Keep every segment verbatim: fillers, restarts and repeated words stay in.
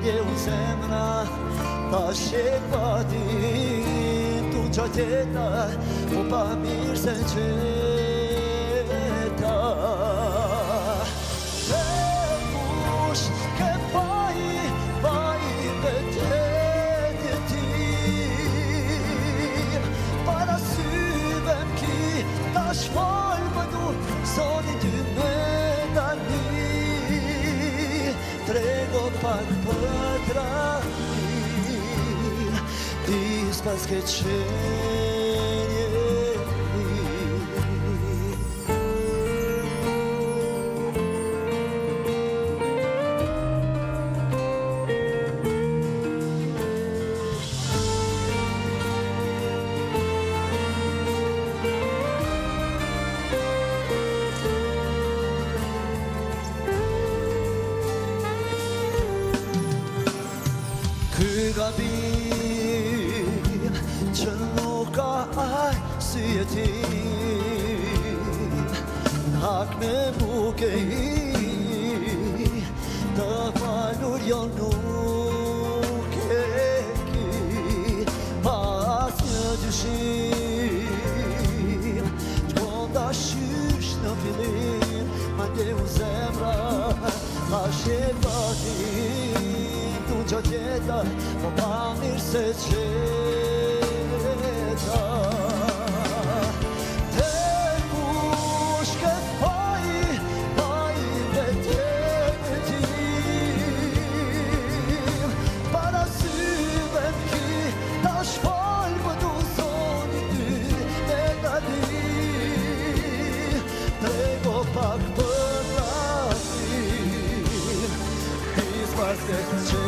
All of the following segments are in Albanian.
ndeu zemra ta shekvatin tu qa tjeta po pa mirë se qeta dhe kush ke baji baji vetetje tim para syve m'ki ta shfal më du zoni ty me tani trego pak për tradhim ti s'pas ke qenje Ky gabim që nuk ka aj si e tim hak me buke i të falur jo nuk e ki pas një dyshim qkonda shysh në fillim ma ndeu zemra ma shqepatim tu qa tjeta po pa mirë se qeta te kush ke baji baji vetjetje tim para syve m'ki ta shfal më du zoni ty me tani trego pak për tradhim ti s'pas ke qenje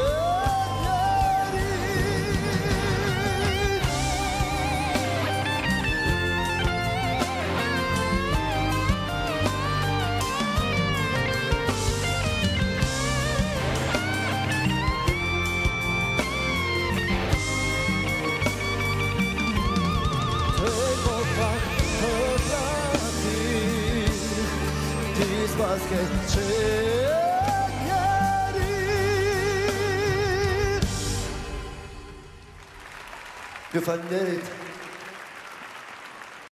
Pas ke qenjeri Ju falenderit